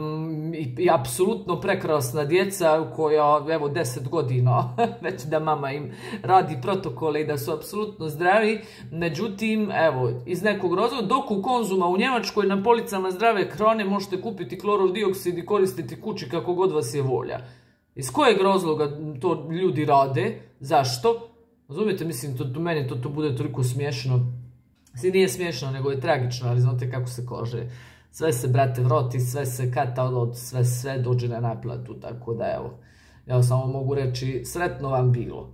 i, i apsolutno prekrasna djeca koja, evo, deset godina već da mama im radi protokole i da su apsolutno zdravi. Međutim, evo, iz nekog razloga, dok u Konzuma u Njemačkoj na policama zdrave hrane možete kupiti klorov dioksid i koristiti kući kako god vas je volja. Iz kojeg razloga to ljudi rade? Zašto? Razumijete, mislim, to, to meni to, to bude toliko smiješno. Mislim, nije smiješno, nego je tragično, ali znate kako se kaže. Sve se, brate, vroti, sve se kata od, sve, sve dođe na naplatu, tako da, evo, ja samo mogu reći, sretno vam bilo.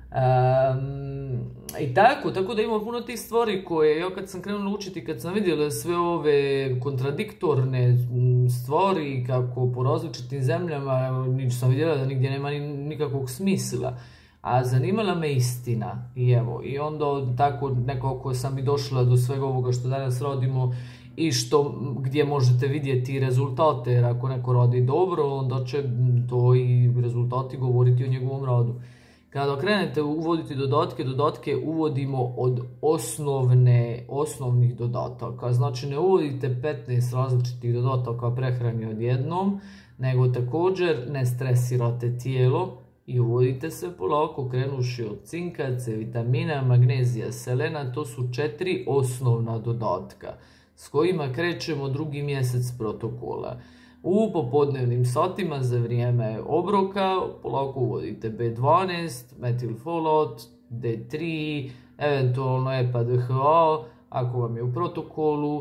Um, I tako, tako da ima puno tih stvari koje, ja kad sam krenula učiti, kad sam vidjela sve ove kontradiktorne stvari kako po različitim zemljama, nisam vidjela da nigdje nema nikakvog smisla, a zanimala me istina. I evo, i onda tako nekako sam i došla do svega ovoga što danas radimo i što, gdje možete vidjeti rezultate, jer ako neko radi dobro, onda će to i rezultati govoriti o njegovom radu. Kada krenete uvoditi dodatke, dodatke uvodimo od osnovne, osnovnih dodataka. Znači ne uvodite petnaest različitih dodataka prehrani odjednom, nego također ne stresirate tijelo i uvodite se polako, krenuši od cinka, C vitamina, magnezija, selena. To su četiri osnovna dodatka s kojima krećemo drugi mjesec protokola. U popodnevnim satima za vrijeme obroka polako uvodite B dvanaest, metilfolat, D tri, eventualno E P A D H A ako vam je u protokolu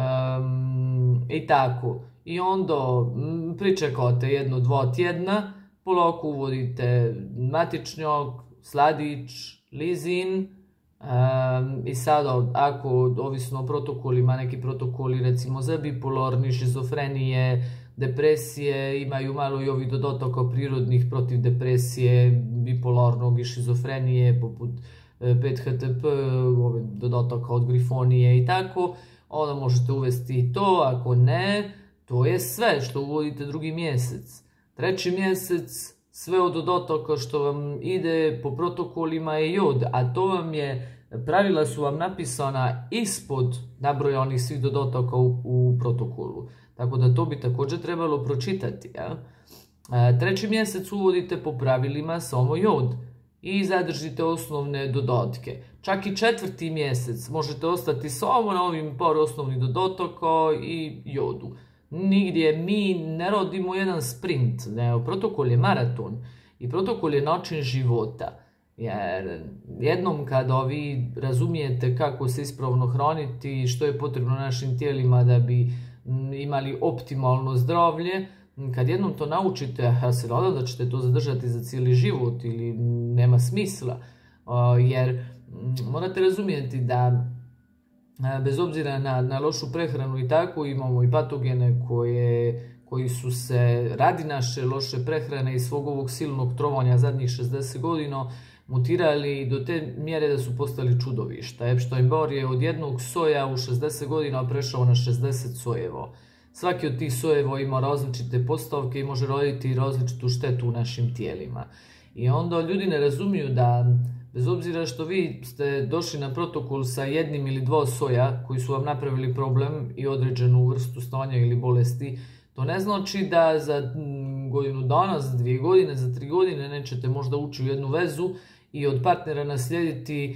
um, i tako. I onda m, pričekate jedno, dva tjedna, polako uvodite matičnjak, sladić, lizin. Um, I sada, ako ovisno o protokolima, neki protokoli recimo za bipolarni, šizofrenije, depresije, imaju malo i ovih dodataka prirodnih protiv depresije, bipolarnog i šizofrenije, poput pet H T P, ove dodataka od grifonije i tako, onda možete uvesti i to. Ako ne, to je sve što uvodite drugi mjesec. Treći mjesec, sve od dodataka što vam ide po protokolima je jod, a to vam je pravila su vam napisana ispod nabrojanih svih dodataka u, u protokolu. Tako da to bi također trebalo pročitati. Ja? Treći mjesec uvodite po pravilima samo jod i zadržite osnovne dodatke. Čak i četvrti mjesec možete ostati samo na ovim par osnovnih dodataka i jodu. Nigdje mi ne rodimo jedan sprint, ne, protokol je maraton i protokol je način života. Jer jednom kada vi razumijete kako se ispravno hraniti, što je potrebno našim tijelima da bi imali optimalno zdravlje, kad jednom to naučite, ja se nadam da ćete to zadržati za cijeli život ili nema smisla. Jer morate razumjeti da bez obzira na, na lošu prehranu i tako imamo i patogene koje, koji su se radi naše loše prehrane i svog ovog silnog trovanja zadnjih šezdeset godina mutirali do te mjere da su postali čudovišta. Epstein-Barr je od jednog soja u šezdeset godina prešao na šezdeset sojeva. Svaki od tih sojeva ima različite postavke i može roditi različitu štetu u našim tijelima. I onda ljudi ne razumiju da, bez obzira što vi ste došli na protokol sa jednim ili dva soja koji su vam napravili problem i određenu vrstu stanja ili bolesti, to ne znači da za godinu dana, za dvije godine, za tri godine nećete možda ući u jednu vezu i od partnera naslijediti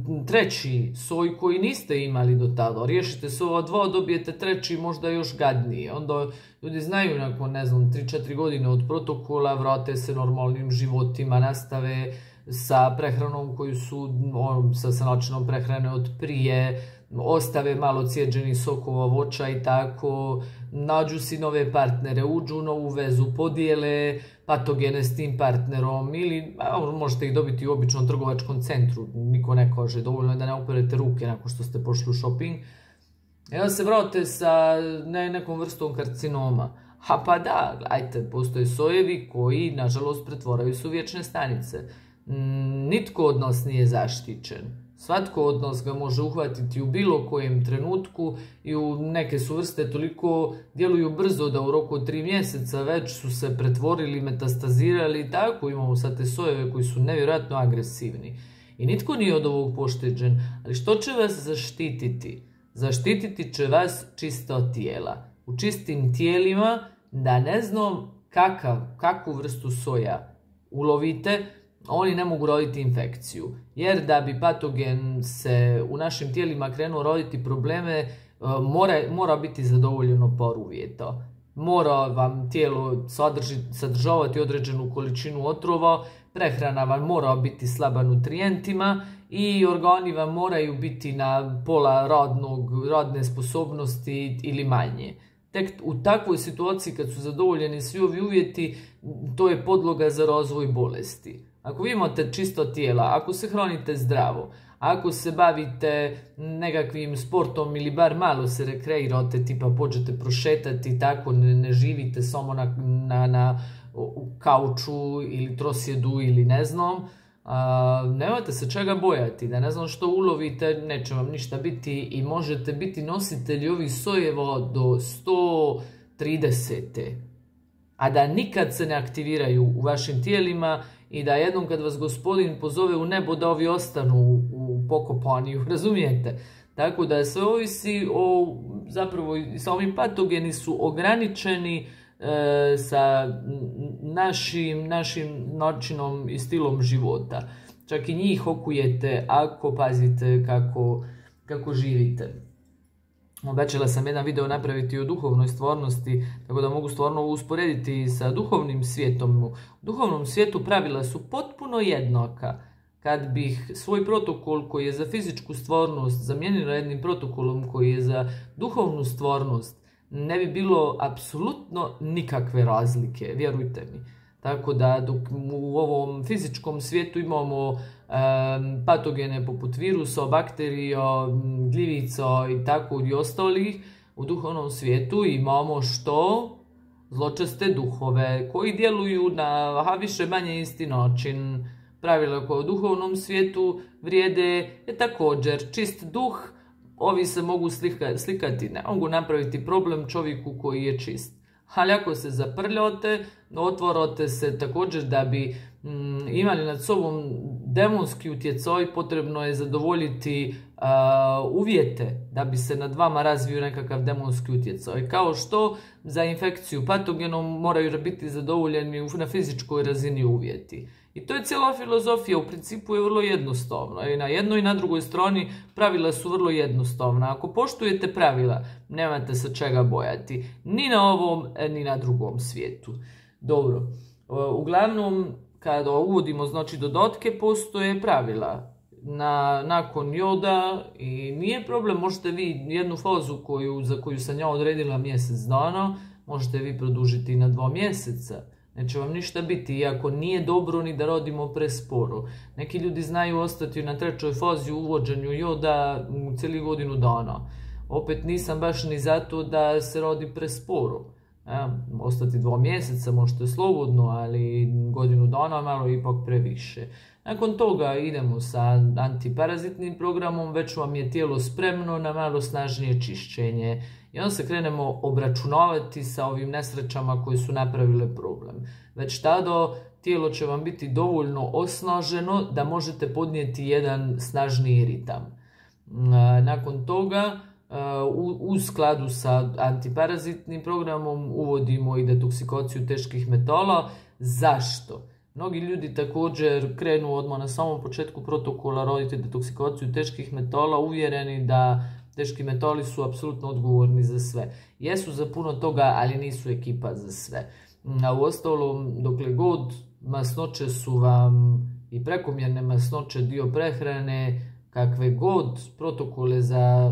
treći soj koji niste imali do tada. Riješite se ova dva, dobijete treći, možda još gadniji. Onda ljudi znaju nakon, ne znam, tri četiri godine od protokola, vrate se normalnim životima, nastave sa prehranom koju su, sa, sa načinom prehrane od prije, ostave malo cijeđenih sokova, voća i tako, nađu si nove partnere, uđu u novu vezu, podijele patogene s tim partnerom ili a, možete ih dobiti u običnom trgovačkom centru, niko ne kaže, dovoljno je da ne operete ruke nakon što ste pošli u shopping. I onda se vrate sa ne, nekom vrstom karcinoma. A pa da, gledajte, postoje sojevi koji nažalost pretvoraju su vječne stanice. Nitko od nas nije zaštićen. Svatko od nas ga može uhvatiti u bilo kojem trenutku i u neke su vrste toliko djeluju brzo da u roku od tri mjeseca već su se pretvorili, metastazirali i tako imamo sad te sojeve koji su nevjerojatno agresivni. I nitko nije od ovog pošteđen, ali što će vas zaštititi? Zaštititi će vas čista tijela. U čistim tijelima da ne znam kakav, kakvu vrstu soja ulovite, oni ne mogu roditi infekciju. Jer da bi patogen se u našim tijelima krenuo roditi probleme, mora, mora biti zadovoljeno par uvjeta. Mora vam tijelo sadrži, sadržavati određenu količinu otrova, prehrana vam mora biti slaba nutrijentima i organi vam moraju biti na pola radnog, radne sposobnosti ili manje. Tek u takvoj situaciji kad su zadovoljeni svi ovi uvjeti, to je podloga za razvoj bolesti. Ako vi imate čisto tijela, ako se hranite zdravo, ako se bavite nekakvim sportom ili bar malo se rekreirate, tipa pođete prošetati, tako ne, ne živite samo na, na, na u kauču ili trosjedu ili ne znam, a, nemate se čega bojati, da ne znam što ulovite, neće vam ništa biti i možete biti nositelji ovih sojeva do sto trideset. A da nikad se ne aktiviraju u vašim tijelima i da jednom kad vas gospodin pozove u nebo da ovi ostanu u, u pokopanju, razumijete? Tako da sve ovisi o, zapravo, sa ovim patogeni su ograničeni e, sa našim, našim načinom i stilom života. Čak i njih okujete ako pazite kako, kako živite. Obećala sam jedan video napraviti o duhovnoj stvarnosti, tako da mogu stvarno usporediti sa duhovnim svijetom. U duhovnom svijetu pravila su potpuno jednaka. Kad bih svoj protokol koji je za fizičku stvarnost zamijenila jednim protokolom koji je za duhovnu stvarnost, ne bi bilo apsolutno nikakve razlike, vjerujte mi. Tako da dok u ovom fizičkom svijetu imamo um, patogene poput virusa, bakterija, gljivica i tako i ostalih, u duhovnom svijetu imamo što? Zločeste duhove koji djeluju na ha, više manje isti način. Pravila koje u duhovnom svijetu vrijede je također čist duh, ovi se mogu slika, slikati, ne mogu napraviti problem čovjeku koji je čist. Ali ako se zaprljate, otvorote se također da bi mm, imali nad sobom demonski utjecaj, potrebno je zadovoljiti uh, uvjete da bi se nad vama razvio nekakav demonski utjecaj. Kao što za infekciju patogenom moraju biti zadovoljeni na fizičkoj razini uvjeti. I to je cijela filozofija, u principu je vrlo jednostavna. I na jednoj i na drugoj strani pravila su vrlo jednostavna. Ako poštujete pravila, nemate se čega bojati. Ni na ovom, ni na drugom svijetu. Dobro, uglavnom, kada uvodimo znači dodatke, postoje pravila. Na, nakon joda i nije problem, možete vi jednu fazu koju, za koju sam ja odredila mjesec dana, možete vi produžiti na dva mjeseca. Neće vam ništa biti, iako nije dobro ni da rodimo presporo. Neki ljudi znaju ostati na trećoj fazi u uvođenju joda u cijeli godinu dana. Opet nisam baš ni zato da se rodi presporo. Ja, ostati dva mjeseca možete slobodno, ali godinu dana malo ipak previše. Nakon toga idemo sa antiparazitnim programom, već vam je tijelo spremno na malo snažnije čišćenje. I onda se krenemo obračunavati sa ovim nesrećama koje su napravile problem. Već tada tijelo će vam biti dovoljno osnaženo da možete podnijeti jedan snažniji ritam. Nakon toga, u skladu sa antiparazitnim programom, uvodimo i detoksikaciju teških metala. Zašto? Mnogi ljudi također krenu odmah na samom početku protokola raditi detoksikaciju teških metala, uvjereni da teški metali su apsolutno odgovorni za sve. Jesu za puno toga, ali nisu ekipa za sve. A u ostalom, dokle god masnoće su vam i prekomjerne masnoće dio prehrane, kakve god protokole za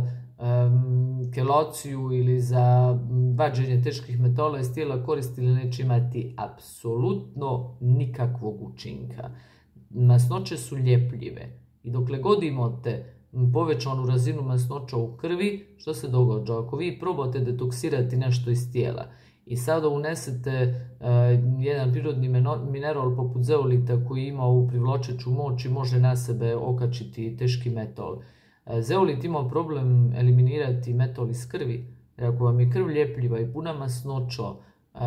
um, kelaciju ili za vađenje teških metala iz tijela koristili, neće imati apsolutno nikakvog učinka. Masnoće su ljepljive i dokle god imate povećanu razinu masnoća u krvi, što se događa? Ako vi probate detoksirati nešto iz tijela i sada unesete uh, jedan prirodni mineral poput zeolita koji ima u privlačeću moć i može na sebe okačiti teški metal. Uh, zeolit ima problem eliminirati metal iz krvi. Jer ako vam je krv ljepljiva i puna masnoća, uh,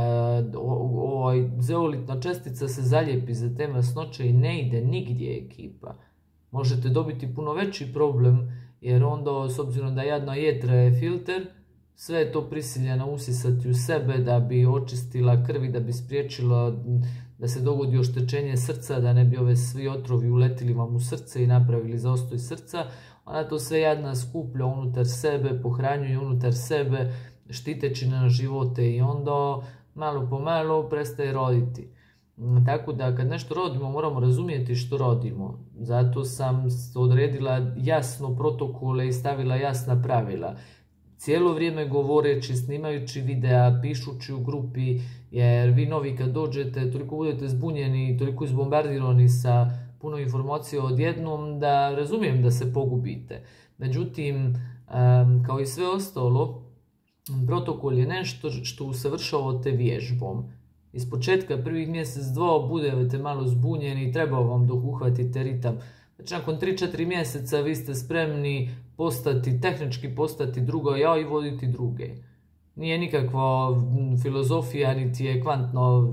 ovaj zeolitna čestica se zaljepi za te masnoće i ne ide nigdje, ekipa. Možete dobiti puno veći problem, jer onda, s obzirom da jadna jetra je filter, sve je to prisiljeno usisati u sebe da bi očistila krvi, da bi spriječila da se dogodi oštećenje srca, da ne bi ove svi otrovi uletili vam u srce i napravili zaostoj srca. Ona to sve jadna skuplja unutar sebe, pohranjuje unutar sebe, štiteći na živote i onda malo po malo prestaje roditi. Tako da kad nešto rodimo moramo razumjeti što rodimo. Zato sam odredila jasno protokole i stavila jasna pravila. Cijelo vrijeme govoreći, snimajući videa, pišući u grupi, jer vi novi kad dođete toliko budete zbunjeni, toliko izbombardirani sa puno informacija odjednom da razumijem da se pogubite. Međutim, kao i sve ostalo, protokol je nešto što usavršavate vježbom. Iz početka prvih mjesec dva budete malo zbunjeni, treba vam dok uhvatite ritam. Znači nakon tri četiri mjeseca vi ste spremni postati, tehnički postati drugo ja i voditi druge. Nije nikakva filozofija, niti je kvantna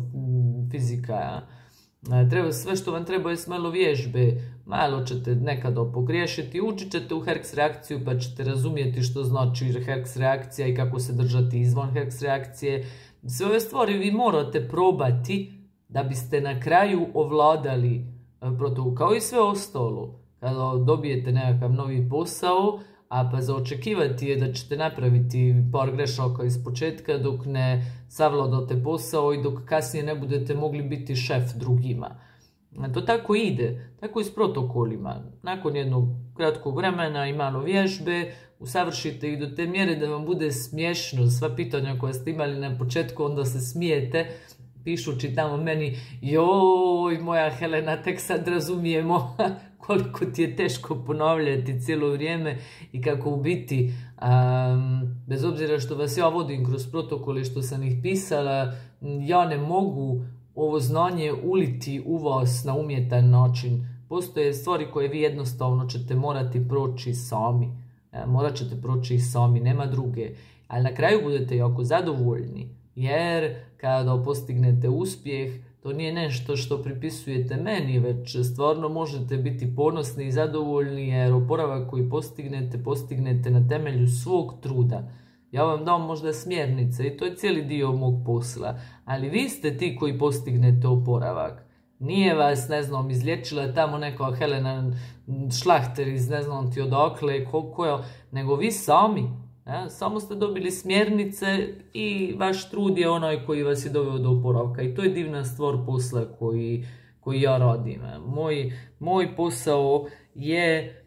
fizika. Treba, sve što vam treba je malo vježbe. Malo ćete nekada pogriješiti, učit ćete u Herx reakciju pa ćete razumjeti što znači Herx reakcija i kako se držati izvan Herx reakcije. Sve ove stvari vi morate probati da biste na kraju ovladali protokol, kao i sve ostalo. Kada dobijete nekakav novi posao, a pa za očekivati je da ćete napraviti par grešaka iz početka dok ne savladate posao i dok kasnije ne budete mogli biti šef drugima. To tako ide, tako i s protokolima. Nakon jednog kratkog vremena i malo vježbe, usavršite ih do te mjere da vam bude smiješno. Sva pitanja koja ste imali na početku, onda se smijete, pišući tamo meni, joj moja Helena, tek sad razumijemo koliko ti je teško ponavljati cijelo vrijeme i kako u biti, um, bez obzira što vas ja vodim kroz protokole što sam ih pisala, ja ne mogu ovo znanje uliti u vas na umjetan način. Postoje stvari koje vi jednostavno ćete morati proći sami. E, morat ćete proći ih sami, nema druge. Ali na kraju budete jako zadovoljni jer kada postignete uspjeh, to nije nešto što pripisujete meni, već stvarno možete biti ponosni i zadovoljni jer oporavak koji postignete, postignete na temelju svog truda. Ja vam dam možda smjernice i to je cijeli dio mog posla, ali vi ste ti koji postignete oporavak. Nije vas, ne znam, izlječila tamo neka Helena Šlahter iz ne znam ti odakle, koliko je, nego vi sami. Ja, samo ste dobili smjernice i vaš trud je onaj koji vas je doveo do oporavka i to je divna stvar posla koji, koji ja radim. Moj, moj posao je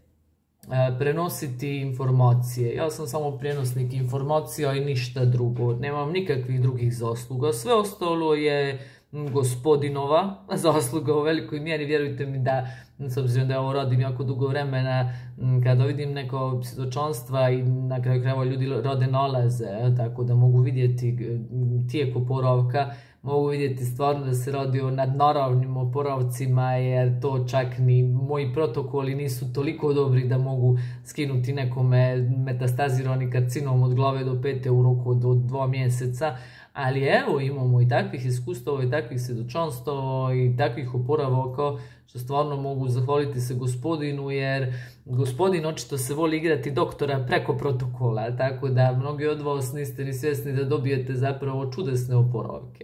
prenositi informacije. Ja sam samo prenosnik informacija i ništa drugo. Nemam nikakvih drugih zasluga. Sve ostalo je gospodinova zasluga u velikoj mjeri. Vjerujte mi da, s obzirom da ja ovo radim jako dugo vremena, kada vidim neko svjedočanstva i na kraju krajeva ljudi rade nalaze, tako da mogu vidjeti tijek oporavka, mogu vidjeti stvarno da se radi o nadnaravnim oporavcima, jer to čak ni moji protokoli nisu toliko dobri da mogu skinuti nekome metastazirani karcinom od glave do pete u roku od dva mjeseca. Ali evo, imamo i takvih iskustava i takvih svjedočanstava i takvih oporavaka što stvarno mogu zahvaliti se gospodinu, jer gospodin očito se voli igrati doktora preko protokola, tako da mnogi od vas niste ni svjesni da dobijete zapravo čudesne oporavke.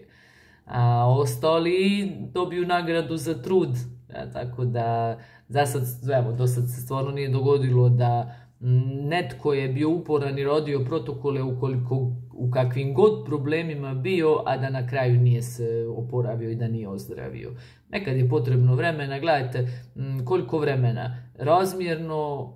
A ostali dobiju nagradu za trud, ja, tako da za sad, evo, do sad se stvarno nije dogodilo da netko je bio uporan i rodio protokole ukoliko u kakvim god problemima bio, a da na kraju nije se oporavio i da nije ozdravio. Nekad je potrebno vremena, gledajte koliko vremena, razmjerno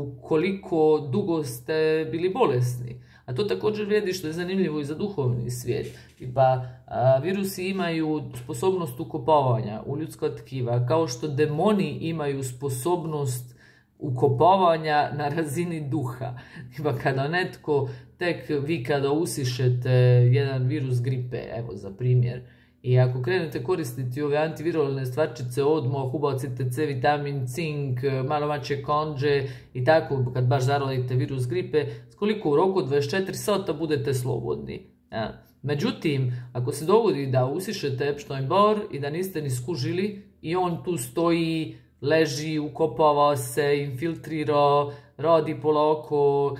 koliko dugo ste bili bolesni. A to također vrijedi, što je zanimljivo i za duhovni svijet. Pa a, virusi imaju sposobnost ukopavanja u ljudska tkiva, kao što demoni imaju sposobnost ukopavanja na razini duha. Pa kada netko, tek vi kada usišete jedan virus gripe, evo za primjer, i ako krenete koristiti ove antiviralne stvarčice, odmah ubacite C vitamin, cink, malo mače konđe i tako, kad baš zaradite virus gripe, koliko u roku dvadeset četiri sata budete slobodni. Ja. Međutim, ako se dogodi da usišete Epstein-Barr i da niste ni skužili i on tu stoji, leži, ukopava se, infiltrira, radi polako,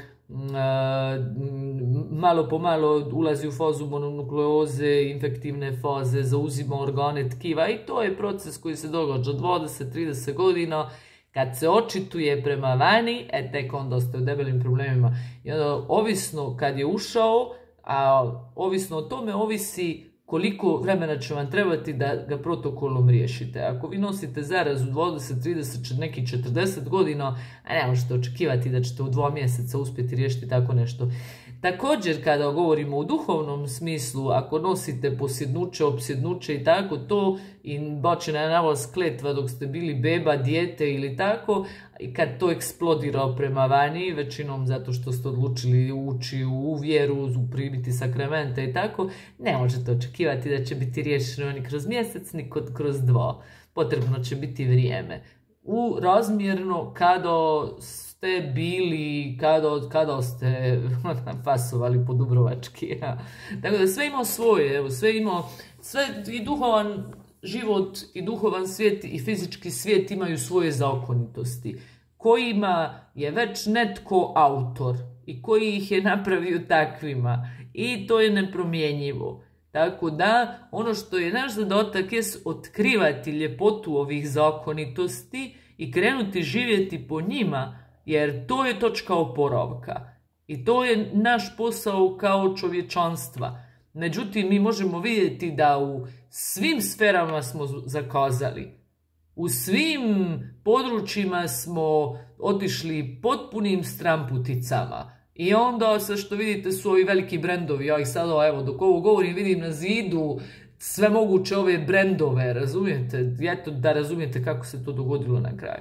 malo po malo ulazi u fazu mononukleoze, infektivne faze, zauzima organe tkiva i to je proces koji se događa dvadeset do trideset godina. Kad se očituje prema vani, e tek onda ste u debelim problemima. I onda, ovisno kad je ušao, a ovisno o tome ovisi koliko vremena će vam trebati da ga protokolom riješite. Ako vi nosite zarazu dvadeset, trideset, neki četrdeset godina, a ne možete očekivati da ćete u dva mjeseca uspjeti riješiti tako nešto. Također, kada govorimo u duhovnom smislu, ako nosite posjednuće, opsjednuće i tako to, i bačena je na vas kletva dok ste bili beba, dijete ili tako, i kad to eksplodira prema vani, većinom zato što ste odlučili ući u vjeru, primiti sakramente i tako, ne možete očekivati da će biti riješeno ni kroz mjesec, ni kroz dva. Potrebno će biti vrijeme. U razmjerno kada ste bili, kada, kada ste fasovali po dubrovački. Ja. Tako da sve ima svoje, evo, sve ima, sve i duhovan život i duhovan svijet i fizički svijet imaju svoje zakonitosti, kojima je već netko autor i koji ih je napravio takvima i to je nepromjenjivo. Tako da, ono što je naš zadatak je otkrivati ljepotu ovih zakonitosti i krenuti živjeti po njima, jer to je točka oporavka. I to je naš posao kao čovječanstva. Međutim, mi možemo vidjeti da u svim sferama smo zakazali. U svim područjima smo otišli potpunim stramputicama. I onda sve što vidite su ovi veliki brendovi. Ja ih sada, evo, dok ovo govorim, vidim na zidu sve moguće ove brendove, razumijete? Eto, da razumijete kako se to dogodilo na kraju.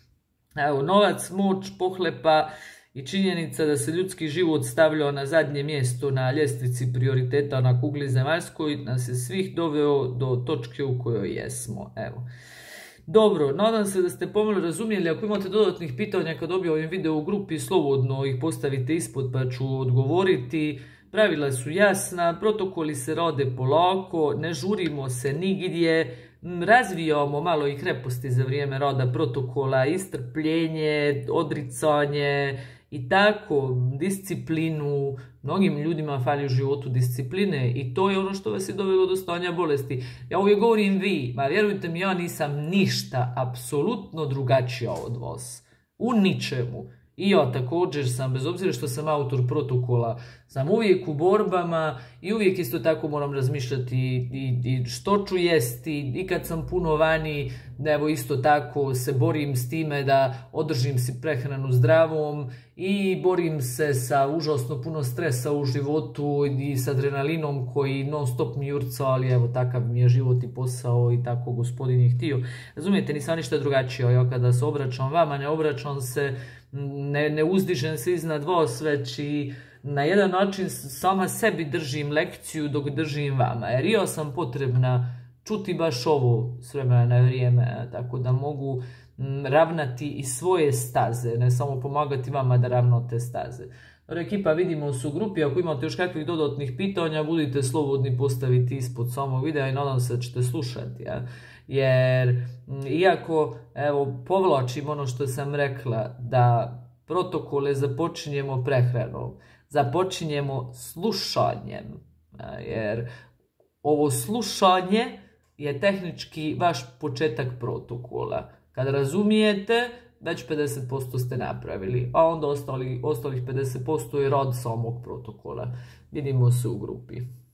Evo, novac, moć, pohlepa i činjenica da se ljudski život stavljao na zadnje mjesto na ljestvici prioriteta na kugli zemaljskoj nas je svih doveo do točke u kojoj jesmo. Evo. Dobro, nadam se da ste pomalo razumjeli. Ako imate dodatnih pitanja kad objavim video u grupi, slobodno ih postavite ispod pa ću odgovoriti. pravila su jasna, protokoli se rode polako, ne žurimo se nigdje, razvijamo malo i kreposti za vrijeme roda protokola, istrpljenje, odricanje i tako, disciplinu. Mnogim ljudima fali u životu discipline i to je ono što vas je dovelo do stanja bolesti. Ja uvijek govorim vi, ma vjerujte mi, ja nisam ništa apsolutno drugačija od vas. U ničemu. I ja također sam, bez obzira što sam autor protokola, sam uvijek u borbama i uvijek isto tako moram razmišljati i, i što ću jesti i kad sam puno vani, evo isto tako se borim s time da održim si prehranu zdravom i borim se sa užasno puno stresa u životu i s adrenalinom koji non stop mi jurca, ali evo takav mi je život i posao i tako gospodin je htio. Razumijete, nisam ništa drugačije, ja kada se obraćam vama, ne obraćam se, ne, ne uzdižem se iznad vas, već i na jedan način sama sebi držim lekciju dok držim vama, jer ja sam potrebna čuti baš ovo s vremena na vrijeme, tako da mogu ravnati i svoje staze, ne samo pomagati vama da ravnate staze. Dobro, ekipa, vidimo se u grupi. Ako imate još kakvih dodatnih pitanja, budite slobodni postaviti ispod samog videa i nadam se da ćete slušati. Ja? Jer, iako, evo, povlačim ono što sam rekla, da protokole započinjemo prehranom, započinjemo slušanjem, jer ovo slušanje je tehnički vaš početak protokola. Kad razumijete, već pedeset posto ste napravili, a onda ostali, ostalih pedeset posto je rad samog protokola. Vidimo se u grupi.